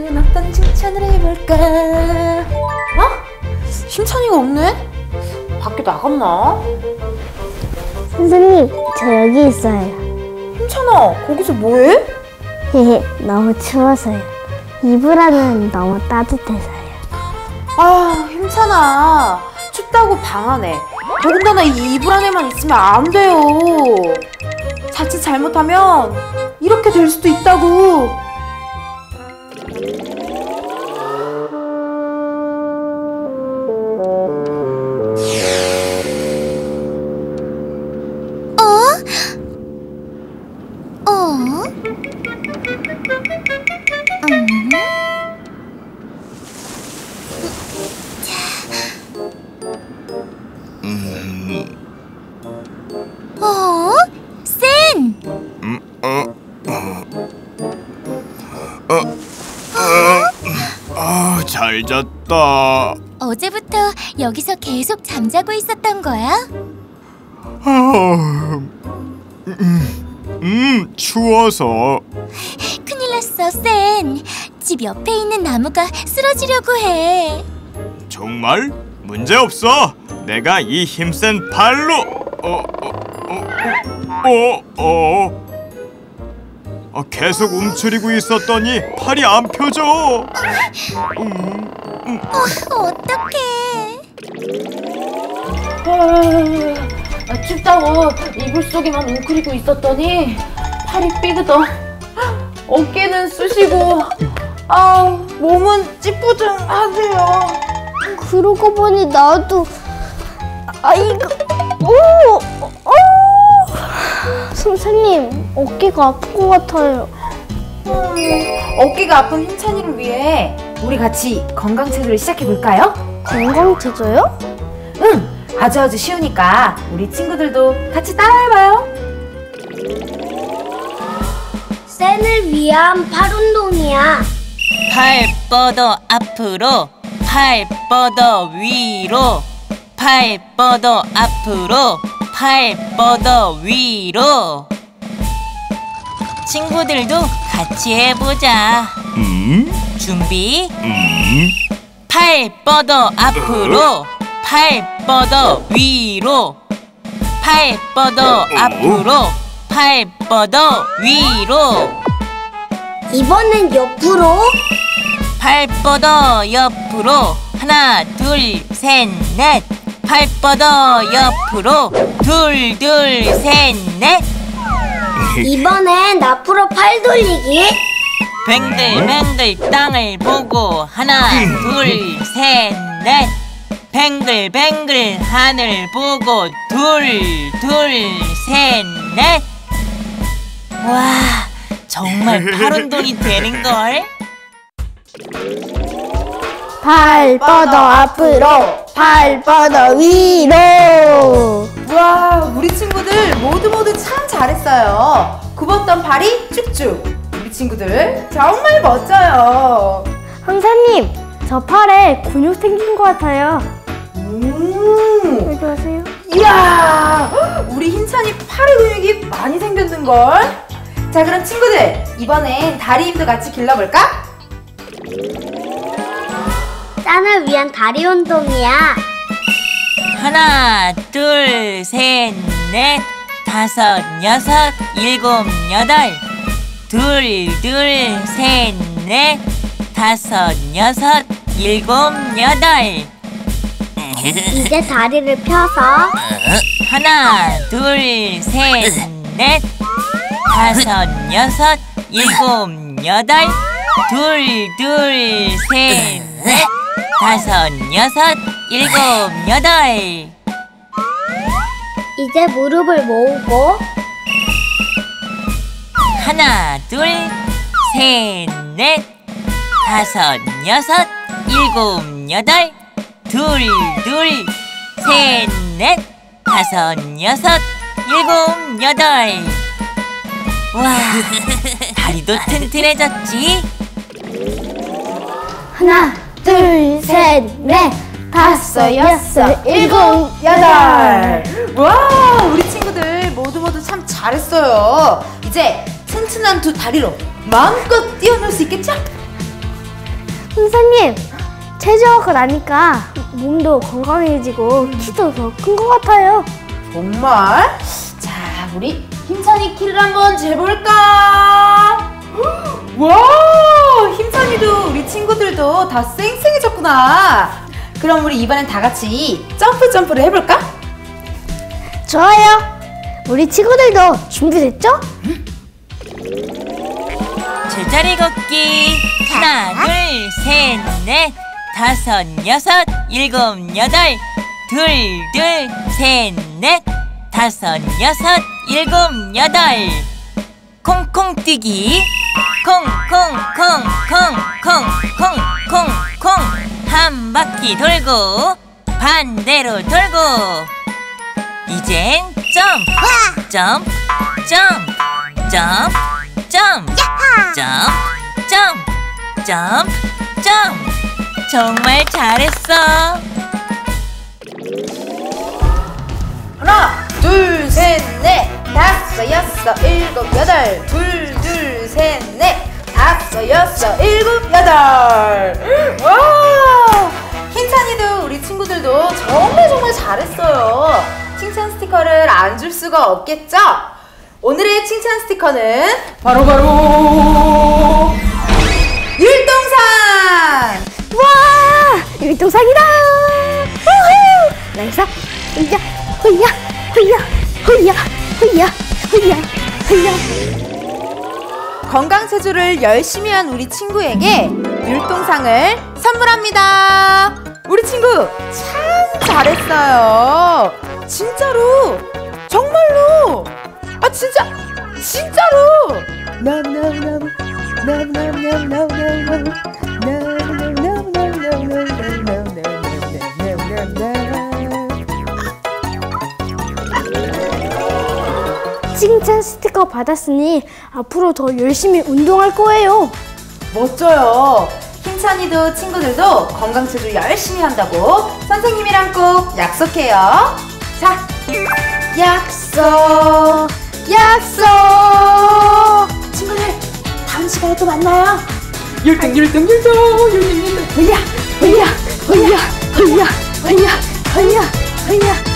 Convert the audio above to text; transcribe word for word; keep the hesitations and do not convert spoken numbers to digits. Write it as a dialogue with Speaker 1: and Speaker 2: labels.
Speaker 1: 오늘은 어떤 칭찬을 해볼까? 어? 힘찬이가 없네? 밖에 나갔나?
Speaker 2: 선생님, 저 여기 있어요.
Speaker 1: 힘찬아, 거기서 뭐해?
Speaker 2: 헤헤, 너무 추워서요. 이불 안은 너무 따뜻해서요.
Speaker 1: 아, 힘찬아, 춥다고 방 안에. 더군다나 이 이불 안에만 있으면 안 돼요. 자칫 잘못하면 이렇게 될 수도 있다고.
Speaker 3: 어? 센!
Speaker 4: 음, 어, 어, 어, 어, 아, 잘 잤다.
Speaker 3: 어제부터 여기서 계속 잠자고 있었던 거야?
Speaker 4: 아, 음, 음, 추워서.
Speaker 3: 큰일 났어, 센. 집 옆에 있는 나무가 쓰러지려고 해.
Speaker 4: 정말? 문제 없어. 내가 이 힘센 팔로. 어, 어, 어, 어, 어. 어, 계속 움츠리고 있었더니 팔이 안 펴져. 음, 음.
Speaker 3: 어, 어떡해.
Speaker 1: 아, 춥다고 이불 속에만 웅크리고 있었더니 팔이 삐그덕, 어깨는 쑤시고, 아, 몸은 찌뿌둥하세요.
Speaker 2: 그러고 보니 나도 아이고 오, 오. 선생님, 어깨가 아픈 것 같아요.
Speaker 1: 음, 어깨가 아픈 힘찬이를 위해 우리 같이 건강체조를 시작해볼까요?
Speaker 2: 건강체조요?
Speaker 1: 응! 아주 아주 쉬우니까 우리 친구들도 같이 따라해봐요.
Speaker 2: 센을 위한 팔 운동이야.
Speaker 5: 팔 뻗어 앞으로, 팔 뻗어 위로, 팔 뻗어 앞으로, 팔 뻗어 위로. 친구들도 같이 해보자.
Speaker 4: 음?
Speaker 5: 준비.
Speaker 4: 음?
Speaker 5: 팔 뻗어 앞으로, 팔 뻗어 위로, 팔 뻗어 앞으로, 팔 뻗어 위로.
Speaker 2: 이번엔 옆으로.
Speaker 5: 팔 뻗어 옆으로. 하나 둘 셋 넷. 팔 뻗어 옆으로. 둘 둘 셋 넷.
Speaker 2: 이번엔 앞으로 팔 돌리기.
Speaker 5: 뱅글뱅글 땅을 보고. 하나 둘 셋 넷. 뱅글뱅글 하늘 보고. 둘 둘 셋 넷. 와, 정말 팔 운동이 되는걸.
Speaker 2: 팔 뻗어 앞으로, 팔 뻗어 위로.
Speaker 1: 와, 우리 친구들 모두 모두 참 잘했어요. 굽었던 발이 쭉쭉. 우리 친구들 정말 멋져요.
Speaker 2: 선생님, 저 팔에 근육 생긴 것 같아요.
Speaker 1: 음.
Speaker 2: 여기 오세요.
Speaker 1: 이야, 우리 힘찬이 팔의 근육이 많이 생겼는걸. 자, 그럼 친구들, 이번엔 다리 힘도 같이 길러볼까?
Speaker 2: 짠을 위한 다리 운동이야.
Speaker 5: 하나 둘 셋 넷. 다섯 여섯 일곱 여덟. 둘 둘 셋 넷. 다섯 여섯 일곱 여덟.
Speaker 2: 이제 다리를 펴서
Speaker 5: 하나 둘 셋 넷. 다섯 여섯 일곱 여덟. 둘 둘 셋 넷. 다섯 여섯 일곱 여덟.
Speaker 2: 이제 무릎을 모으고
Speaker 5: 하나 둘 셋 넷. 다섯 여섯 일곱 여덟. 둘 둘 셋 넷. 다섯 여섯 일곱 여덟. 와, 다리도 튼튼해졌지?
Speaker 2: 하나, 둘, 셋, 넷, 다섯, 여섯, 일곱, 여덟.
Speaker 1: 와, 우리 친구들 모두 모두 참 잘했어요. 이제 튼튼한 두 다리로 마음껏 뛰어놀 수 있겠죠?
Speaker 2: 선생님, 체조하고 나니까 몸도 건강해지고 키도 더 큰 것 같아요.
Speaker 1: 정말? 자, 우리 힘찬이 키를 한번 재볼까? 와, 힘찬이도 우리 친구들도 다 쌩쌩해졌구나. 그럼 우리 이번엔 다 같이 점프 점프를 해볼까?
Speaker 2: 좋아요. 우리 친구들도 준비됐죠?
Speaker 5: 제자리 걷기. 하나, 둘, 셋, 넷, 다섯, 여섯, 일곱, 여덟. 둘, 둘, 셋, 넷, 다섯, 여섯, 일곱, 여덟. 콩콩 뛰기. 콩, 콩, 콩, 콩, 콩, 콩, 콩, 콩. 한 바퀴 돌고 반대로 돌고. 이젠 점프, 점프, 점프, 점프, 점프, 점프, 점프, 점프, 점프. 정말 잘했어.
Speaker 1: 하나, 둘, 셋, 넷, 다섯, 여섯, 일곱, 여덟. 둘, 둘, 셋, 넷, 다섯, 여섯, 일곱, 여덟. 와! 힘찬이도 우리 친구들도 정말 정말 잘했어요. 칭찬 스티커를 안 줄 수가 없겠죠? 오늘의 칭찬 스티커는 바로바로 율동산!
Speaker 2: 와, 율동상이다. 우후! 나이사, 으야, 으야, 으야, 으야, 으야, 으야, 으야.
Speaker 1: 건강체조를 열심히 한 우리 친구에게 율동상을 선물합니다. 우리 친구 참 잘했어요. 진짜로, 정말로, 아 진짜, 진짜로. 나무나무나무, 나무나무나무나무나무,
Speaker 2: 칭찬 스티커 받았으니 앞으로 더 열심히 운동할 거예요.
Speaker 1: 멋져요. 힘찬이도 친구들도 건강체조 열심히 한다고 선생님이랑 꼭 약속해요. 자, 약속, 약속. 친구들, 다음 시간에 또 만나요. 율동, 율동, 율동, 율동, 율동.
Speaker 2: 으야, 으야, 으야, 으야, 으야, 으야, 으야.